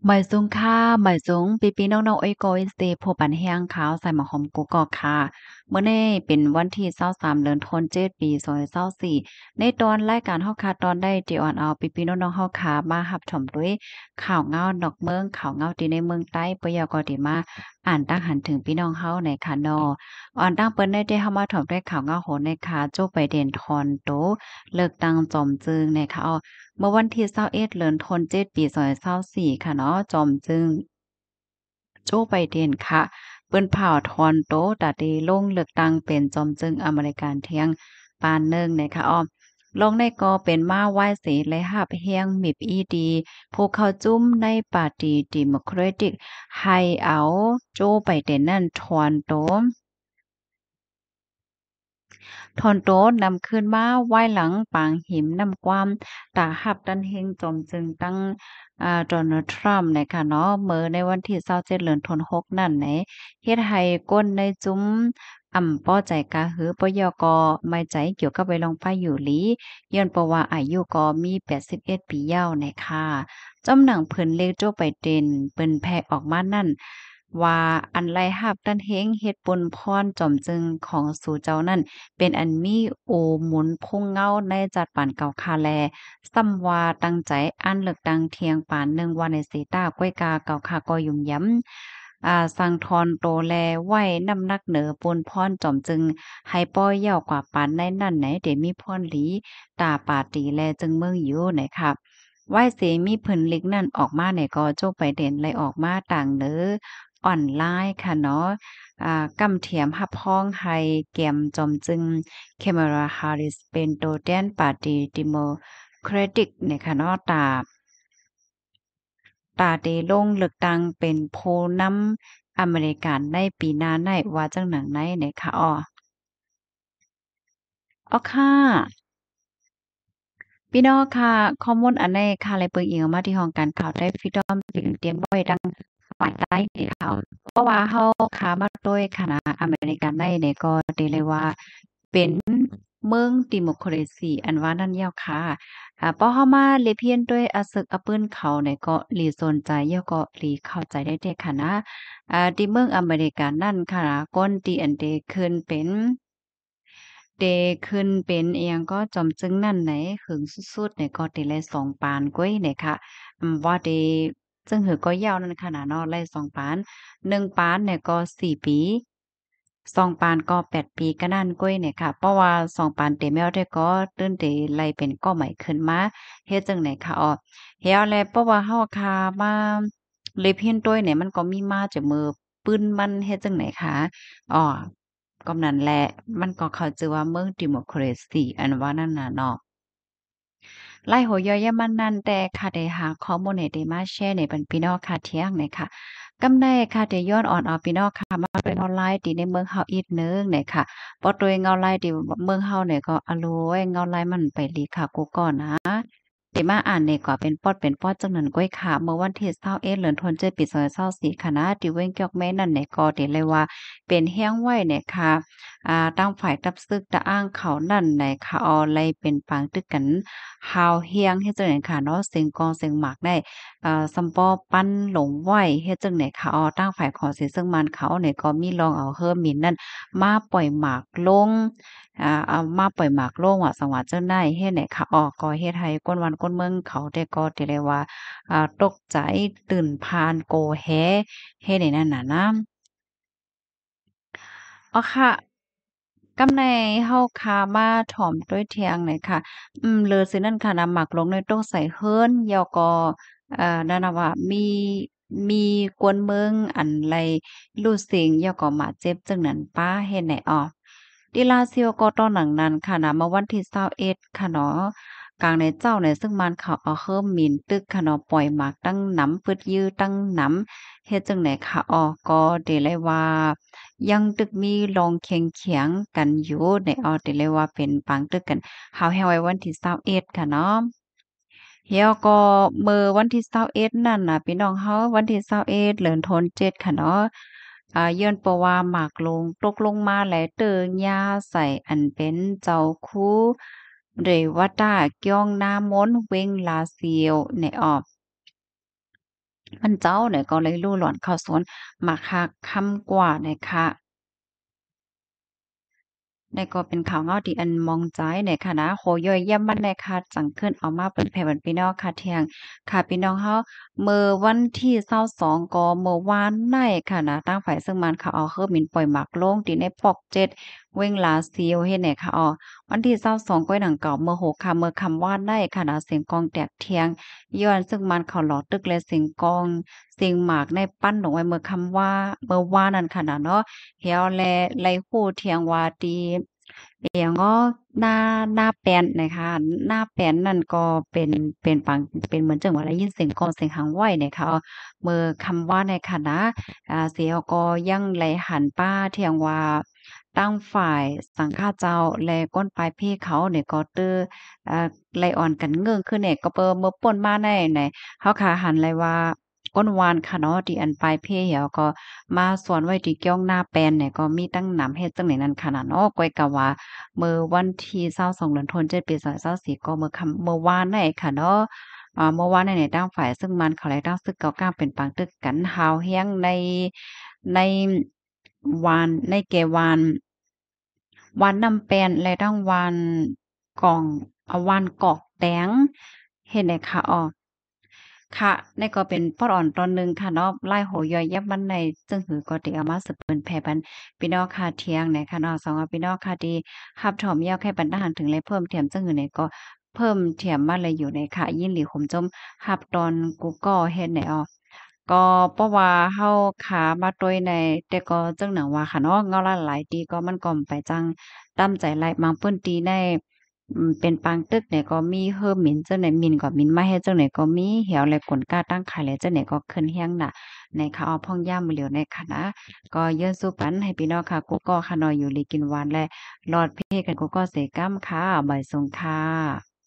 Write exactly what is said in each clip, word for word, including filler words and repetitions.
หมายสูงค่ะหมายสูงปีปีน้องๆอ้อยโกอยสเตโพปันแห้งขาวใส่หมอหอมกุกกอกค่ะเมื่อนี้เป็นวันที่ยี่สิบสามเดือนธันวาคมปีสองพันยี่สิบสี่ในตอนรายการเฮาค่ะตอนได้ที่ออนเอาปีปีน้องๆเฮาค่ะมารับชมด้วยข่าวเงานอกเมืองข่าวเงาที่ในเมืองใต้ปยกที่มาอ่านตั้งหันถึงพี่น้องเฮาในค่ะเนาะออนตั้งเปิ้นได้ได้เฮามาถอมด้วยข่าวเงาโหนในค่ะโจไบเดนทอนโตเลิกตั้งจอมจึงในค่ะอ้อ เมื่อวันที่ยี่สิบเอ็ดเดือนธันวาคมปีสองพันยี่สิบสี่ค่ะเนาะจอมจึงโจไบเดนค่ะเปิ้นผ่าวทอนโตตาดีลงเลือกตั้งเป็นจอมจึงอเมริกันเที่ยงปานหนึ่งนะคะอ้อมลงในก็เป็นมาไหว้สีและหับเฮียงมิบอีดีผู้เข้าจุ้มในปาร์ตีดิโมแครติกให้เอาโจไบเดนนั่นทอนโต ทอนโตนำขึ้นมาไว้หลังปางหิมนำความตาหับดันเฮงจอมจึงตั้งอ่าโดนัลด์ทรัมป์นะคะเนาะเมื่อในวันที่ยี่สิบเจ็ดเดือนธันวาคมนั่นไหนเฮ็ดให้ก้นในจุ้มอ่ำป้อใจกะหือปยกไม่ใจเกี่ยวกับไปลองไปอยู่หลีย้อนเพราะว่าอายุก็มีแปดสิบเอ็ดปียาวนะคะจำหนังเพิ่นเลขโจไบเดนเปิ้นแพร่ออกมานั่นว่าอันไล่หับดันเฮงเฮ็ดปนพรจอมจึงของสู่เจ้านั่น เป็นอันมีโอหมุนพงเงาในจัดปานเก่าคาแลซ้ำว่าตั้งใจอันเลือกดังเทียงปานหนึ่งวันในเสตาก้วยกาเก่าคาก็ยุ่มย้ำอ่าสังทอนโตแลไว้น้ำหนักเหนือปนพรจอมจึงให้ป้อยยาวกว่าปานในนั่นไหนเดมีพรหลีตาปาตีแลจึงเมืองอยู่ไหนครับไหว้เสมีเพิ่นลิกนั่นออกมาไหนก็โจไปเด่นเลยออกมาต่างเน้อออนไลน์ค่ะเนาะ อ่ากำเทียมหับพ้องให้แกมจอมจึง Kamala Harris เป็นโตแทนปาร์ตีดิโมแครติกนะคะเนาะตาตาเดลงเลือกตั้งเป็นผู้นำอเมริกันในปีหน้าในว่าจังหนังไหนนะคะอ้ออ้อค่ะพี่น้องค่ะข้อมูลอันใดค่ะเลยเปิงอิงออกมาที่ห้องการข่าวได้ Freedom ถึงเตรียมไว้ดังฝ่ายใต้นี่ค่ะเพราะว่าเฮาค้ามาด้วยคณะอเมริกันได้เนี่ยก็ได้เลยว่า เป็นเมืองดิโมคราซีอันว่านั่นยาวค่ะอ่าพอเฮามาเลเพียนด้วยอาสึกอาปื้นเขาเนี่ยก็หลีสนใจยาก็หลีเข้าใจได้เด้ค่ะนะอ่าที่เมืองอเมริกานั่นค่ะก้นที่อันเดขึ้นเป็นเดขึ้นเป็นอิหยังก็จอมจึงนั่นไหนหึงสุดๆเนี่ยก็ได้ไล่สองปานก้อยเนี่ยค่ะอืมว่าเดซึ่งหือก็ยาวนั่นขนาดเนาะไล่สองปานหนึ่งปานเนี่ยก็สี่ปีสองปานก็แปดปีก็นั่นก้อยเนี่ยค่ะเพราะว่าสองปานเต็มแล้วได้ก็ตื้นเตไล่เป็นก็ใหม่ขึ้นมาเฮ็ดจังไหนค่ะอ้อเฮ็ดเอาแลเพราะว่าเฮาคามาเลยเพียนต้วยเนี่ยมันก็มีมาจากมือปื้นมันเฮ็ดจังไหนคะอ้อ ก็นั่นแหละมันก็เข้าใจว่าเมืองดิโมคราซีอันว่านั่นน่ะเนาะไล่หัวย่อยยามมันนั่นแต่ค่ะได้หาข้อมูลให้ได้มาแชร์ในบรรพี่น้องค่ะเที่ยงเนี่ยค่ะกำาใดค่ะได้ย้อนอ่อนเอาพี่น้องค่ะมาเป็นออนไลน์ที่ในเมืองเฮาอีกหนึ่งเนี่ยค่ะบ่โดยเงาลายที่เมืองเฮาเนี่ยก็อะโลยเงาลายมันไปลีค่ะกูก่อนนะที่มาอ่านนี่ก็เป็นปอดเป็นปอดจังนั้นก้อยค่ะเมื่อวันที่ยี่สิบเอ็ดเดือนธันวาคมปีสองพันยี่สิบสี่ค่ะนะที่เว้งเกี่ยวแม่นั่นเนี่ยก็ได้เลยว่าเป็นเฮียงไว้เนี่ยค่ะ อ่าตั้งฝ่ายรับซึกตะอ้างเขานั่นในค่ะออไลเป็นปางตึกกันฮาวเฮียงเฮ็ดจังได๋ค่ะเนาะเสียงกองเสียงหมากได้อ่าซัมปอปั้นหลงไหวเฮ็ดจังได๋ค่ะออตั้งฝ่ายขอเสียซึ่งมันเขาเนี่ยก็มีลองเอาเฮอร์มินนั่นมาปล่อยหมากลงอ่าเอามาปล่อยหมากลงว่าสังว่าจังได๋เฮ็ดไหนค่ะออก็เฮ็ดให้คนวันคนเมืองเขาได้ก็ได้เลยว่าอ่าตกใจตื่นพานโกแฮเฮ็ดให้นั่นน่ะนะอ๋อค่ะ กำในเฮาคามาถ่อมด้วยเทียงหน่อยค่ะอืมเลอซินั่นค่ะนำหมักลงในต้องใส่เฮิรนยอก็เอ่อนั่นน่ะว่ามีมีกวนเมืองอันไรลู่สิงยอก็มาเจ็บจังนั้นป้าเฮ็ดไหนอ้อดิลาซิโอก็ตอนหนังนั้นค่ะนะเมื่อวันที่ยี่สิบเอ็ดค่ะเนาะกลางในเจ้าเนี่ยซึ่งมันเขาเอาเฮิ่มหมิ่นตึกค่ะเนาะปล่อยหมากตั้งหนำปึดยื้อตั้งหนำเฮ็ดจังไหนค่ะอ้อก็ได้เลยว่า ยังตึกมีลองเคียงๆกันอยู่ในออติเลยว่าเป็นปางตึกกันเฮาแฮงไว้วันที่ยี่สิบเอ็ดค่ะเนาะเฮียก็มื้อวันที่ยี่สิบเอ็ดนั่นน่ะพี่น้องเฮาวันที่ยี่สิบเอ็ดเดือนธันวาคมเจ็ดค่ะเนาะอ่าย้อนเพราะว่าหมากลงตกลงมาแล้วเตอย่าใส่อันเป็นเจ้าคู่เรวตาเกียงนามนเวงลาเซียวในออมันเจ้าเนี่ยก็เลยลู่หลอนเข้าสวนมาคักค่ำกว่านะคะนี่ก็เป็นข่าวเงาที่อันมองใจเนี่ยค่ะนะโหย่อยเยี่ยมมันเลยค่ะจังขึ้นเอามาเปิดแผ่บันพี่น้องค่ะเที่ยงค่ะพี่น้องเฮาเมื่อวันที่ยี่สิบสองก็เมื่อวานได้ค่ะนะตั้งฝ่ายซึ่งมันเขาเอาเครื่องบินปล่อยหมากลงที่ในปอกเจ็ดเว้งลาซีลเฮ็ดเนี่ยค่ะอ๋อวันที่ยี่สิบสองก้อยหนังเก่าเมื่อหกค่ะเมื่อคำว่านได้ค่ะนะเสียงกลองแตกเทียงย้อนซึ่งมันเขาหลอตึกและเสียงกลองเสียงหมากในปั้นลงไว้เมื่อคำว่าเมื่อวานนั้นค่ะนะเนาะเฮียวแลไลฮู้เทียงว่าตี อย่างก็หน้าหน้าแป้นนะคะหน้าแป้นนั่นก็เป็นเป็นปังเป็นเหมือนจังหวะได้ยินเสียงกลองเสียงหางไหวเนี่ยค่ะเมื่อคำว่าในคณะอ่าเสียก็ยังไหลหันป้าเที่ยงว่าตั้งฝ่ายสังฆาเจ้าและก้นปลายพี่เขาเนี่ยก็ตื้ออ่าไหลอ่อนกันเงื่องขึ้นเนี่ยก็เปิ่เมื่อป่นมาในไหนเฮาขาหันเลยว่าก้นวานค่ะเนาะที่อันปลายเพเหี่ยวก็มาสอนไว้ที่เกี้ยวหน้าแปลนเนี่ยก็มีตั้งหนำเฮ็ดจังไหนนั้นขนาดเนาะก้อยกะว่า เมื่อวันที่ยี่สิบสองเดือนธันวาคมเจ็ดปีสองพันยี่สิบสี่ก็เมื่อคำเมื่อวานนั่นเองค่ะเนาะอ่าเมื่อวานในในตั้งฝ่ายซึ่งมันเขาเลยตั้งซึกเกาก้างเป็นปางตึกกันฮาวเฮียงในในวานในเกวานวานนำแปนและตั้งวานกองเอาวานกอกแตงเห็นไหมคะอ๋อ ค่ะนี่ก็เป็นปอดอ่อนตอนหนึ่งค่ะเนาะไล่โหย่อยยับมันในซึ่งหือก็ติเอามาสืบเปิ้นแผ่ปันพี่น้องค่ะเที่ยงในค่ะเนาะสองว่าพี่น้องค่ะที่รับถอมยาวแค่บรรดาหันถึงเลยเพิ่มเทียมซึ่งหือเนี่ยก็เพิ่มเทียมมาเลยอยู่ในค่ะยินหลีขุมจมรับตอนกูก็เฮ็ดแนวก็เพราะว่าเฮาขามาโดยในแต่ก็จังหนังว่าค่ะเนาะเงาละหลายตีก็มันก็ไปจังตามใจหลายบางเปิ้นตีใน อืมเป็นปางตึกเนี่ยก็มีเฮิ่มหมิ่นเจ้าไหนหมิ่นก็หมิ่นมาให้เจ้าไหนก็มีเหี่ยวและกลกล้าตั้งขายและเจ้าไหนก็ขึ้นเฮียงน่ะในข่าวพ่องย่ามมื้อเหลียวในคณะก็เยินสู้ปันให้พี่น้องค่ะกูก็ขะนอยอยู่ลีกินหวานและรอดเพ่กันกูก็เสกำค่ะบ่ายสงค่ะ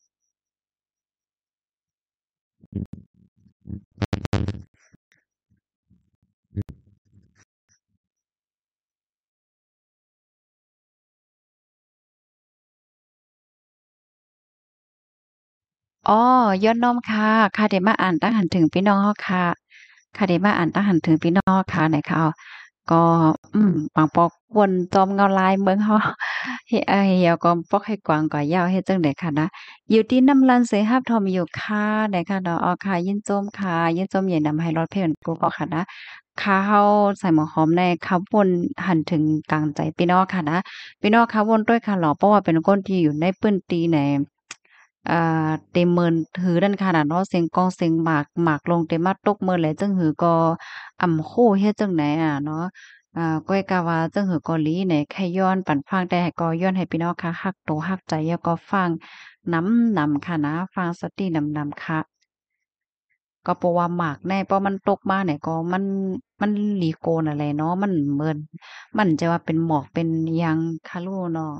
อ๋อยอดน้อมค่ะค่ะได้มาอ่านตั้งหันถึงพี่น้องเฮาค่ะค่ะได้มาอ่านตั้งหันถึงพี่น้องค่ะไหนค่ะอ้อก็อืมปางปอกวน จอมเงาลายเมืองเฮา เฮดอาเหี่ยวก็ปอกให้กว้างกว่ายาวเฮ็ดจั่งใดค่ะนะอยู่ที่น้ำลันเสรับทอมอยู่ค่ะได้ค่ะเนาะอ๋อค่ะยินจมค่ะยินจมใหญ่นำให้รอดเพ่นกูก็ค่ะนะค่ะเฮาใส่หมอหอมในคำวนหันถึงกลางใจพี่น้องค่ะนะพี่น้องค่ะวนด้วยค่ะเหรอเพราะว่าเป็นคนที่อยู่ในปื้นตีในอ่าเต็มเมินถือนั่นค่ะน่ะเนาะเสียงกองเสียงหมากหมากลงเต็มมาตกเมินแหละจึงหือก็อ่ำโคเฮ็ดจั่งใดอะเนาะ อ่าก้อยกะว่าจั่งหือเกาหลีเนี่ยแค่ย้อนปั่นฟังแต่ให้ก็ย้อนให้พี่น้องค่ะรักโตรักใจแล้วก็ฟังนำนำค่ะนะฟังสตินำนำค่ะก็เพราะว่าหมากแน่เพราะมันตกมาเนี่ยก็มันมันหลีโกนอะไรเนาะมันเหมือนมันจะว่าเป็นหมอกเป็นอิหยังคะลูเนาะ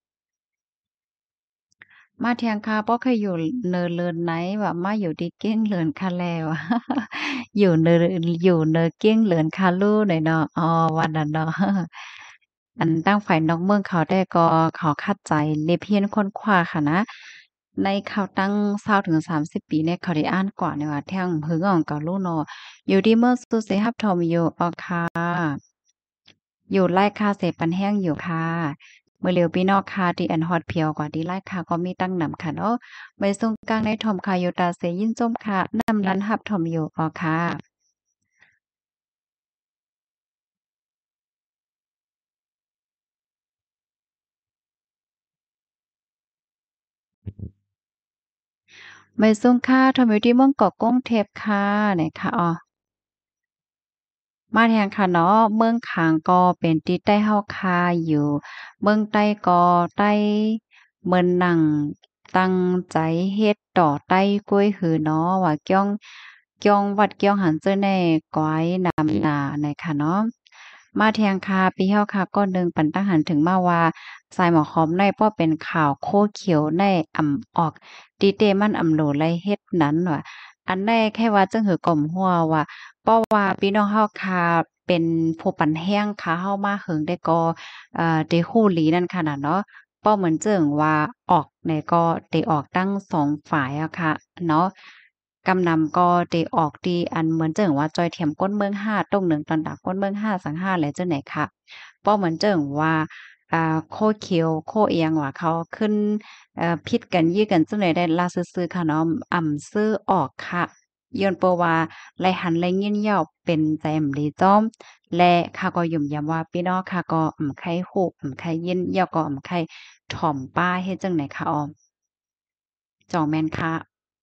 มาเที่ยงคาบ่เคยอยู่เนินเลินไหนแบบมาอยู่ที่เก้งเลินคาแลวอยู่เนินอยู่เนินเก้งเลินคาลูหน่อยเนาะอ๋อวันนั้นเนาะอันตั้งฝ่ายนอกเมืองเขาได้ก็เขาคัดใจเลเพียนค้นคว้าค่ะนะในเขาตั้งยี่สิบถึงสามสิบปีเนี่ยเขาได้อ่านกว่าเนี่ยว่าแท่งหึงอ่องเกาลูเนาะอยู่ที่เมืองสุเซฮับทอมอยู่อ๋อค่ะอยู่ไร่คาเสปันแห้งอยู่ค่ะ เมื่อเร็วพี่น้องค่ะที่อันฮอตเพียวกว่าที่ไล่ค่ะก็มีตั้งนำค่ะเนาะไว้ทรงกลางในทอมค่ะโยตาเสยินจมค่ะนำรันหับทอมอยู่อ๋อค่ะไว้ทรงค่ะทอมอยู่ที่เมืองเกาะกงเทพค่ะไหนค่ะอ๋อ มาแทงค่ะเนาะเมืองขางก็เป็นที่ใต้เฮาคาอยู่เมืองใต้ก็ใต้เมืองหนังตั้งใจเฮ็ดต่อใต้กล้วยหือเนาะว่าเกี้ยงเกี้ยงวัดเกี้ยงหันเจ้อแน่ก้อยนำหน้าในค่ะเนาะมาแทงค่ะปีเฮาค่ะก็หนึ่งปันตั้งหันถึงมาว่าสายหมอคอมในป้อเป็นข่าวโคเขียวในอ่ำออกดีเตมันอำโหลไลเฮ็ดนั้นว่าอันแรกแค่ว่าจังหือก่อมหัวว่า เพราะว่าพี่น้องเฮาค่ะเป็นผู้ปันแห้งค่ะเฮามาเหิงได้ก็เอ่อได้ฮู้หลีนั่นค่ะน่ะเนาะเป้าเหมือนเจิ่งว่าออกเนี่ยก็ได้ออกตั้งสองฝ่ายอะค่ะเนาะกำนำก็เตออกดีอันเหมือนเจิงว่าจอยเถียมก้นเมืองห้าตรงหนึ่งตอนดักก้นเมืองห้าสังห้าแหละเจ้าไหนค่ะป้อเหมือนเจิงว่าอ่าโคเขียวโคเอียงว่าเขาขึ้นเอ่อพิดกันยื้อกันจังไหนได้ลาซื่อๆค่ะเนาะอ่ำซื้อออกค่ะย้อนเปว่าไลหันไลยินยาวเป็นใจอำลีจ้อมและข้าก็ยุ่มย้ำว่าพี่น้องค่ะก็อำไข่ฮู้อำไข่ยินยาวก็อำไข่ถ่อมป้าเฮ็ดจังไหนคะออมจองแม่นค่ะ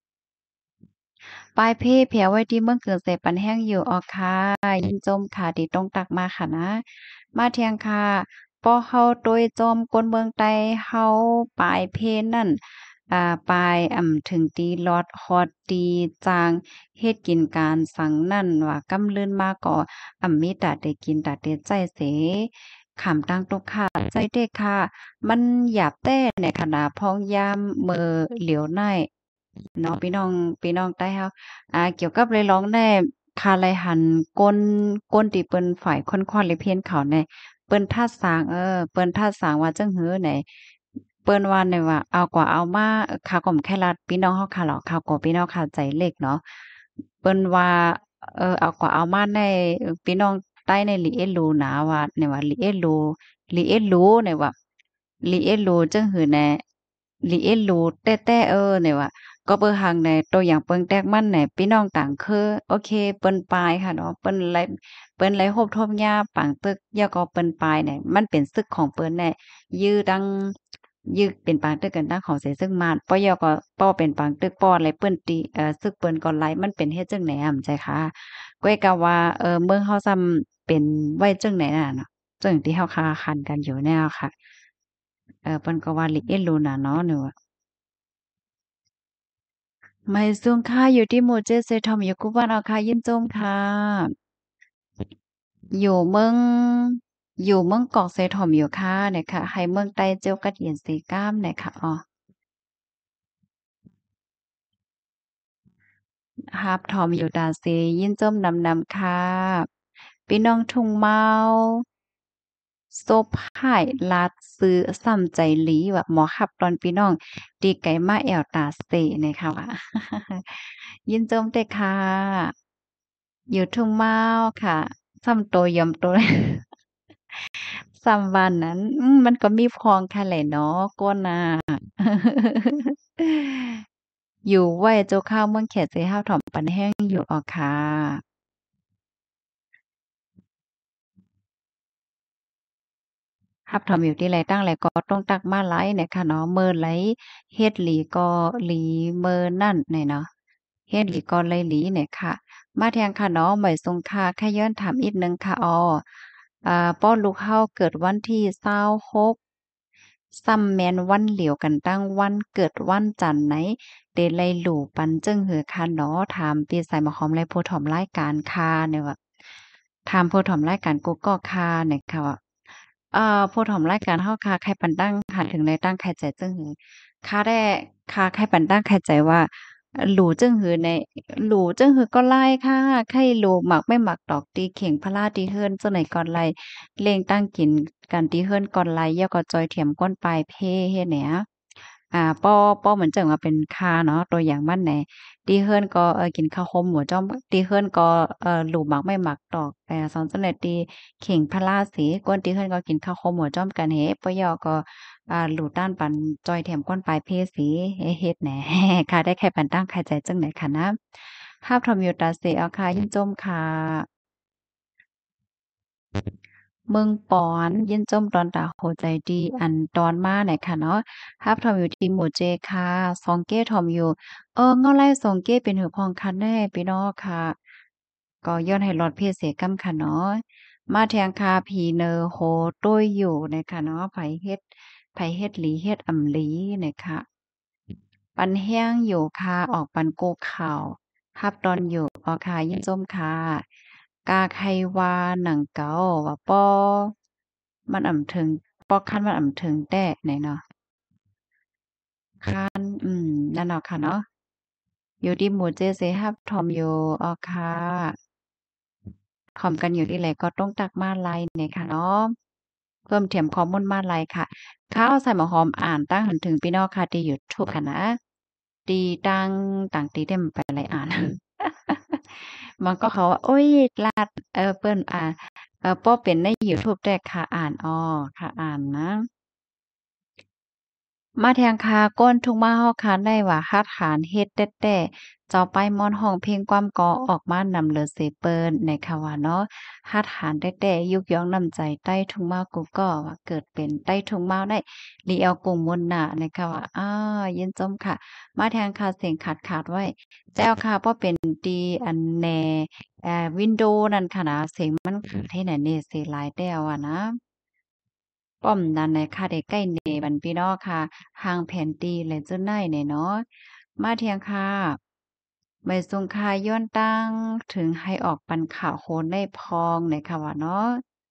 ปลายเพเพียไว้ที่เมืองเกิดเสปันแห้งอยู่ออค่ะยินจมค่ะที่ต้องตักมาค่ะนะมาเที่ยงค่ะป้อเฮาโดยจอมกวนเมืองใต้เฮาปลายเพนั่นอ่าปลายอ่ำถึงตีลอดฮอดตีจางเฮ็ดกินการสังนั่นว่ากำลื่นมาก็อ่ำมีตาได้กินตาได้ใจเสขำตั้งตกค่ะใจเด้ค่ะมันหยาบแต้ในขณะพองยามเมอเหลียวใน เนาะพี่น้องพี่น้องใต้เฮาอ่าเกี่ยวกับเลยร้องได้คาไลหันก้นก้นที่เปิ้นฝ่ายค่อนข้อเลยเพี้ยนเขาในเปิ้นท่าสางเออเปิ้นท่าสางว่าจังหื้อไหนเปิ้นว่าเนี่ยว่าเอากว่าเอามาข่าวก็แค่รัดพี่น้องเฮาค่ะเหรอข่าวก็พี่น้องค่ะใจเล็กเนาะเปิ้นว่าเออเอากว่าเอามาในพี่น้องใต้ในลีเอลูนะว่าเนี่ยว่าลีเอลูลีเอลูเนี่ยว่าลีเอลูจังหื้อแหน่ลีเอลูแต้ๆเออเนี่ยว่า ก็เบิ่งหั้งในตัวอย่างเปิงแตกมันแหน่พี่น้องต่างคือโอเคเปิ้นปายค่ะเนาะเปิ้นไลเปิ้นไลโฮบทบยาปางตึกยาก็เปิ้นปายเนี่ยมันเป็นศึกของเปิ้นแน่ยื้อดังยื้อเป็นปางตึกกันดังของเสซึ่งมานปอยอก็ป้อเป็นปางตึกป้ออะไรเปิ้นตีเอ่อศึกเปิ้นก็ไลมันเป็นเฮ็ดจังไหนอะใจค่ะก้อยก็ว่าเออเมืองเฮาซ้ำเป็นไว้จังไหนน่ะเนาะจังที่เฮาค้าคันกันอยู่แนวค่ะเออเปิ้นก็ว่าลิเอลูน่ะเนาะหนู ไม่ซุงค่ะอยู่ที่หมู่เจ็ดเซทอมอยู่กุบ้านเอาค่ะยินจมค่ะอยู่เมืองอยู่เมืองเกาะเซทอมอยู่ค่ะเนี่ยค่ะให้เมืองใต้เจ้ากัดเหยียนสีก้ามเนี่ยค่ะอ๋อฮับทอมอยู่ดาเซยินจมนำนำค่ะพี่น้องทุ่งเมาโซพ่ายลาดซื้อซ้ำใจหลีว่าหมอขับตอนพี่น้องตีไก่มาแอวตาเซเนี่ยค่ะว่ายินจมเด้อค่ะอยู่ทุ่งเมาค่ะซ้ำโตยอมโต สามวันนั้นอืมมันก็มีพองค่ะแหละเนาะก้นน่ะอยู่ไว้เจ้าข้าวเมืองเขตสิห้าวถ่อมปันแห้งอยู่ออค่ะรับถ่อมอยู่ที่ไรตั้งไรก็ต้องตักมาหลายเนี่ยค่ะเนาะเมินไหลเฮ็ดหลีก็หลีเมินนั่นเนี่ยเนาะเฮ็ดหลีก็ไหลหลีเนี่ยค่ะมาแทงค่ะเนาะไม่ทรงค่าแค่ย้อนถามอีกหนึ่งค่ะอ้ออ่าป้อลูกเฮาเกิดวันที่ยี่สิบหกซ้ำแม่นวันเหลียวกันตั้งวันเกิดวันจันทร์ไหนเดลัยหลู่ปันจึงหือค่ะเนาะถามปีใส่มาหอมไรโพธิ์ถอมรายการค่ะเนี่ยว่าถามโพธิ์ถอมรายการกูก็ค่ะเนี่ยค่ะว่าเอ่อโพธิ์ถอมรายการเฮาค่ะใครปันตั้งหันถึงในตั้งใครใจจึงหือค่าได้ค่าใครปันตั้งใครใจว่าหลู่จึงหือในหลู่จึงหือก็ไล่ค่ะใครหลู่หมักไม่หมักดอกตีเข่งพะลาตีเฮือนจังไหนก่อนไล่เล็งตั้งกินกันตีเฮือนก่อนไล่ยาก็จอยเถียมก้นปลายเพเฮ็ดแหน อ่าป้อป้อเหมือนจังว่าเป็นคาเนาะตัวอย่างมันแหนตีเฮือนก็เอ่อกินข้าวคมหัวจ้อมตีเฮือนก็เอ่อหลู่หมักไม่หมักตอกแต่สอนจังได๋ตีเข่งพะลาสีกวนตีเฮือนก็กินข้าวคมหัวจ้อมกันเฮปะยอก็อ่าหลู่ต้านปันจอยแถมก้นปลายเพสีเฮเฮ็ดแหนค่ะได้แค่ปันตั้งใครใจจังไหนค่ะนะภาพทอมอยู่ตาเสเอาค่ะยินจมค่ะเมืองปอนยินจมตอนตาโหใจดีอันตอนมาไหนค่ะเนาะฮับทอมอยู่ที่หมู่เจค่ะซองเก้ทอมอยู่เออเงาไล่ซองเก้เป็นหือพองคันแน่พี่น้องค่ะก็ย้อนให้รอดเพศเสกำค่ะเนาะมาแทงคาพีเนอโหต้วยอยู่นะคะเนาะไผเฮ็ดไผเฮ็ดหลีเฮ็ดอำหลีนะคะปันแห้งอยู่ค่ะออกปันโกข่าวฮับตอนอยู่ออค่ะยินจมค่ะ กาไขว่าหนังเก๋าว่าป้อมันอ่ำถึงป้อคันมันอ่ำถึงแต้ไหนเนาะคันอืมนั่นเนาะค่ะเนาะอยู่ที่หมู่เจเซฮับทอมอยู่อ๋อค่ะถ่อมกันอยู่ที่ไหนก็ต้องตักมาลัยเนี่ยค่ะเนาะเพิ่มเติมข้อมูลมาลัยค่ะข้าวใส่หมอหอมอ่านตั้งหันถึงพี่น้องค่ะที่ยูทูบค่ะนะตีตั้งต่างตีได้มันไปหลายอ่าน มันก็เขาว่าโอ๊ยลาดเออเปิ้นอ่าเออป้อเป็นในยูทูบได้ค่ะอ่านอ้อค่ะอ่านนะ มาแทงคาก้นทุกมาเฮาคานได้ว่าคาถานเฮ็ดแต้ๆเจ้าไปม่อนห้องเพลงความก่อออกมานำเลือเสเปิ้นในค่ะว่าเนาะคาถานแต้ๆยุกย้องนำใจใต้ทุ่งมากูก็ว่าเกิดเป็นใต้ทุ่งมาได้ลีเอากุงมนต์น่ะนะคะว่าอ้ายินจมค่ะมาแทงคาเสียงขาดๆไว้แจ้วค่ะเพราะเป็นดีอันแน่เอ่อวินโดว์นั่นค่ะนะเสียงมันขาดให้แน่เน่เสียหลายแต้วอะนะ ป้อมนันในค่ะได้ใกล้เนบันพี่น้องค่ะห่างแผ่นตีและเจ้าไนเนี่ยเนาะมาเทียงค่ะใบทรงคาย้อนตั้งถึงให้ออกปันข่าวโคนได้พองในค่ะว่าเนาะ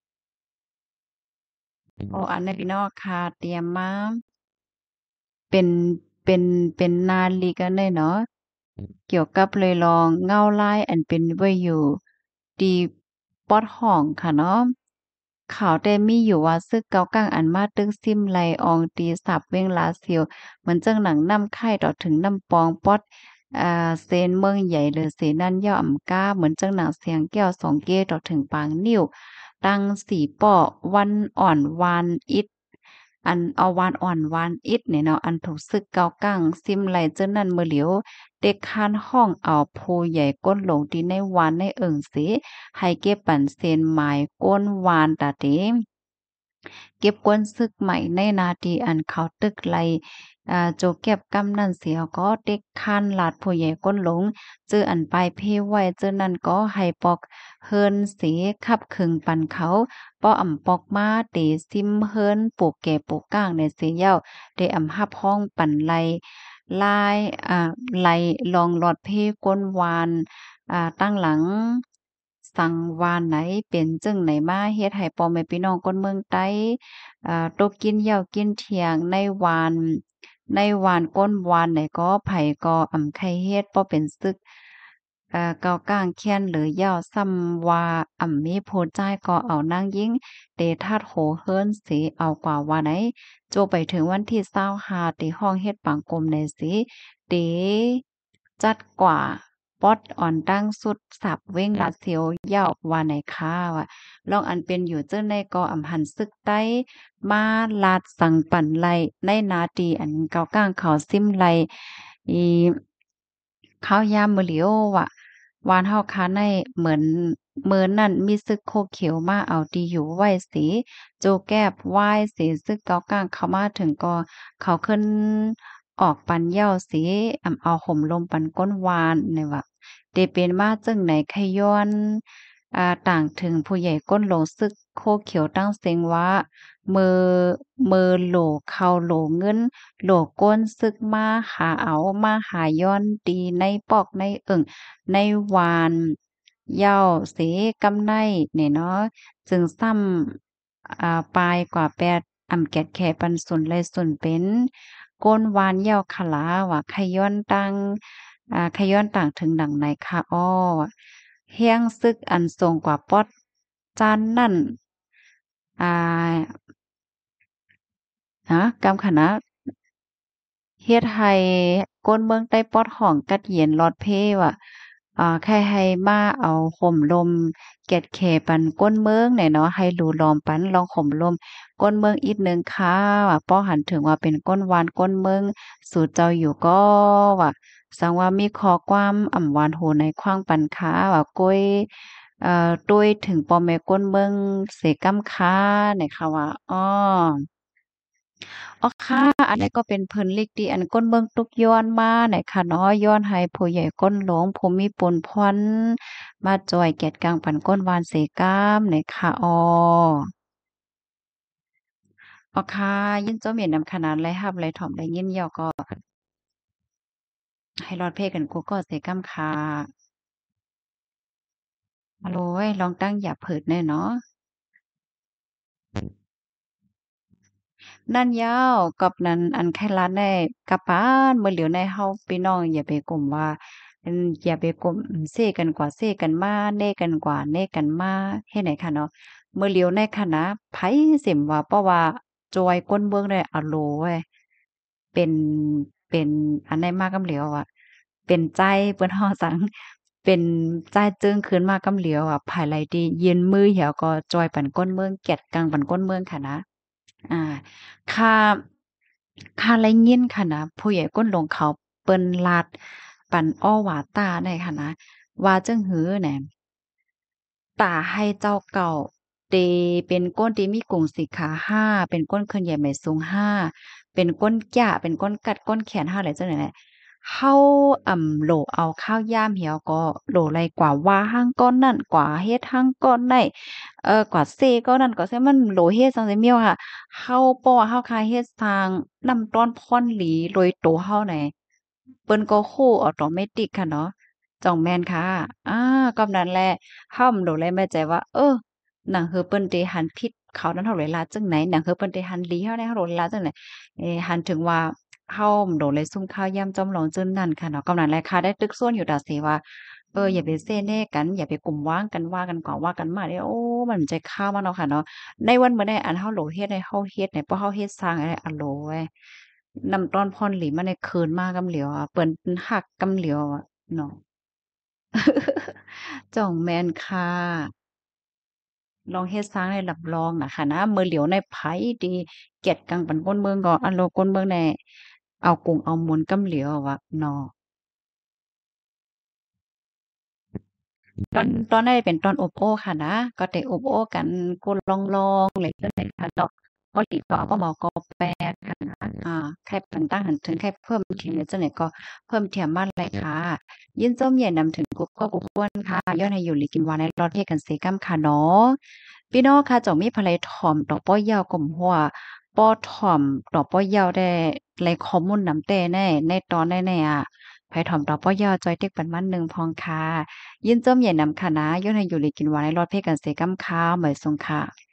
โอ้อันนี้พี่น้องค่ะเตรียมมาเป็นเป็นเป็นนาฬิกาเนยเนาะ เกี่ยวกับเลยลองเงาลายอันเป็นไว้อยู่ดีปอดห้องค่ะเนาะข่าวแต่มีอยู่ว่าซึกเกาก้างอันมาตึกซิมไลอองตีสับเว้งลาเซียวเหมือนจังหนังน้ำไข่ต่อถึงน้ำปองปอดอ่าเซนเมืองใหญ่เลยเสนั่นย่ออำก้าเหมือนจังหนังเสียงแก้วสองเก้ต่อถึงปางนิ้วตั้งสี่ป้อวันอ่อนวานอิดอันเอาวานอ่อนวานอิดเนี่ยเนาะอันถูกซึกเกาก้างซิมไลเจ้านั่นเมื่อเหลียว เด็กคานห้องเอาผู้ใหญ่ก้นหลงที่ในวานในเอิงเสให้เก็บปันเซนหมายก้นวานตาเตเก็บก้นซึกใหม่ในนาทีอันเขาตึกไลอ่าโจเก็บกำนันเสียก็เด็กคานลาดผู้ใหญ่ก้นหลงเจออันปลายเพไว้เจอนั่นก็ให้ปอกเฮินเสขับขึงปันเขาป้ออ่ำปอกมาเตซิมเฮินปลูกแก่ปลูกก้างในเสียเย้าได้อ่ำหับห้องปันไล ลายอ่าไหลลองหลอดเพก้นวานอ่าตั้งหลังสังวานไหนเป็นจึงไหนมาเฮ็ดให้พ่อแม่พี่น้องคนเมืองใต้อ่าตกกินเหย้ากินเที่ยงในวานในวานก้นวานไหนก็ไผก็อำไข่เฮ็ดบ่เป็นซึกเอ่อเกาก้างเคียนหรือเหย้าซ้ำว่าอ่ำมีผู้จ่ายก็เอานางหญิงเตทัดโหเฮิรนสิเอากว่าว่าไหน โจไปถึงวันที่เศร้าหาตีห้องเฮ็ดปังกลมในสิตีจัดกว่าป๊อดอ่อนตั้งสุดสับเว้งลาเซียวยาวว่าไหนค่าว่ะลองอันเป็นอยู่เจ้าในก็อำหันซึกใต้มาลาดสังปั่นไลในนาตีอันเก่าก้างเขาซิมไลอีข้าวยามมื้อเหลียวว่ะวานเฮาคาในเหมือนเหมือนนั่นมีซึกโคเขียวมาเอาดีอยู่ไว้สิ โจแก้บไหว้สีซึกเกากลางเขามาถึงก็เขาขึ้นออกปันเหย้าสีอำเอาห่มลมปันก้นวานนี่ว่าเดเป็นมาจึงไหนขย้อนอ่าต่างถึงผู้ใหญ่ก้นโหลซึกโคเขียวตั้งเสียงว่ามือมือโหลเข้าโหลเงินโหลก้นซึกมาหาเอามาหาย้อนดีในปอกในเอิงในวานเหย้าเสกำไนเนี่ยเนาะจึงซ้ำ อ่าปลายกว่าแปดอ่ำแกดแค่ปันสุนเลยสุนเป็นก้นวานเหย้าขลาว่าขย้อนตังอ่าขย้อนต่างถึงดังในคะอ้อเฮียงซึกอันทรงกว่าป๊อดจานนั่นอ่าฮะกำคณะ เฮ็ดให้ก้นเมืองใต้ปอดห้องกัดเย็นลอดเพว่าอ่าแค่ให้มาเอาห่มลมแก็ดแขปันก้นเมืองเนี่ยเนาะให้หลู่หลอมปันลองห่มลมก้นเมืองอีกหนึ่งค่ะว่าป้อหันถึงว่าเป็นก้นวานก้นเมืองสู่เจ้าอยู่ก็ว่าสังว่ามีข้อความอ่ำหวานโหในขว้างปันค้าว่าก้อยเอ่อตุ้ยถึงป้อแม่ก้นเมืองเสกำค้าเนี่ยค่ะว่าอ้อ อ๋อค่ะอันนี้ก็เป็นเพิ่นลีกดีอันก้นเบิ่งตุกย้อนมาไหนค่ะเนาะย้อนให้ผู้ใหญ่ก้นหลวงผู้มีปนพรมาจอยแกดกลางปันก้นวานเสกามไหนค่ะอ้ออ๋อค่ะยินเจ้าเหมียนนำขนาดไรรับไรถ่อมไรยินยอก็ให้รอดเพกันกูก็เสกามค่ะฮัลโหลลองตั้งอย่าเผิดแน่เนาะ นั่นยาวกับนั้นอันแค่ร้านได้กลับบ้านมื้อเหลียวในเฮาพี่น้องอย่าไปกลุ้มว่าอืมอย่าไปกลุ้มเซ้กันกว่าเซ้กันมาเน่กันกว่าเน่กันมาเฮ็ดไหนค่ะเนาะมื้อเหลียวในคณะไผสิมว่าเพราะว่าจอยก้นเมืองได้อะโหลเว้ยเป็นเป็นอันใดมากำเหลียวอะเป็นใจเปิ้นฮ้อสังเป็นใจจึ้งคืนมากำเหลียวอะภายไหลดียืนมือเหี่ยวก็จอยปันก้นเมืองแก็ดกังปันก้นเมืองค่ะนะอ่าค่าค่าไรเงินค่ะนะผู้ใหญ่ก้นหลวงเขาเปิ้นลาดปันอ้อหวาตาได้ค่ะนะว่าจั่งหื้อแหน่ ตาให้เจ้าเก่าเตเป็นก้นที่มีกงสีขาห้าเป็นก้นเคลื่อนใหญ่ไม่สูงห้าเป็นก้นกะเป็นก้นกัดก้นแขนห้าอะไรจังไหนแหละเฮาอ่ำโหลเอาข้าวย่ามเหี่ยวก็โหลไรกว่าว่าหั่งก้อนนั่นกว่าเฮ็ดหั่งก้อนได้เอ่อกว่าเซก้อนนั่นก็เซมันโหลเฮ็ดจั่งใดเมียวค่ะเฮาป้อเฮาคาเฮ็ดสร้างนำต้อนพ่อนหลีโดยตัวเฮาไหนเปิ้นก็คู้ออโตเมติกค่ะเนาะจ่องแม่นค่ะอาก็นั้นแหละ เฮามันโดนเลยแม่ใจว่าเออหนังเฮอเปิ้นเดหันผิดเขานั้นเฮาเลยลาจังไหนหนังเฮอเปิ้นเดหันดีเฮาได้เฮาโดนลาจังไหนเอหันถึงว่าเฮามันโดนเลยซุ่มข้าวยำจ้อมหลองจึ้นนั่นค่ะเนาะกำนั้นแหละค่ะได้ตึกส่วนอยู่ดาสิว่าเอออย่าไปเซ่แน่กันอย่าไปกลุ่มว้างกันว่ากันกว่าว่ากันมาเด้โอ้มันใจคาวมาเนาะค่ะเนาะในวันมื้อใดอันเฮาโหลเฮ็ดให้เฮาเฮ็ดเนี่ยเพราะเฮาเฮ็ดสร้างให้อะโหลเว้ยนำต้อนพ่อนหลีมาในคืนมากำเหลียวอะเปิ้นฮักกำเหลียวอะเนาะจ้องแม่นค่ะ ลองเฮ็ดซางได้รับรองน่ะค่ะนะมื้อเหลียวในไผดีเกียรติกังปันก้นเมืองก็อันโลก้นเมืองแน่เอากงเอาหมุนกำเหลียวอะวะเนาะ ตอนตอนนั้นเป็นตอนอบโอ้ค่ะนะก็ได้อบโอ้กันกุลองๆเลยจั่งใดค่ะดอกบ่ติต่อบ่เหมาะก็แปลค่ะนะอ่าใครปันตั้งหั้นถึงใครเพิ่มเทียมจังได๋ก็เพิ่มเทียมมาเลยค่ะยินส้มใหญ่นำถึงกุ๊กก็กุ๊กก้วนค่ะย้อนให้อยู่หลีกินวาในรอดเฮ็ดกันเสกำค่ะเนาะพี่น้องค่ะเจ้ามีไผไลถ่อมดอกป้อยาวก่อมหัวป้อถ่อมดอกป้อยาวได้ไลข้อมูลนำแต่แน่ในตอนแน่ๆอะไผถ่อมดอกป้อยาวจอยเต็กปันมันหนึ่งพองค่ะ ยินเจ้มใหญ่นำค่ะนะย้อนให้อยู่หลีกินหวานในรอดเพกันเสกำค้าวเหมยทรงค่ะ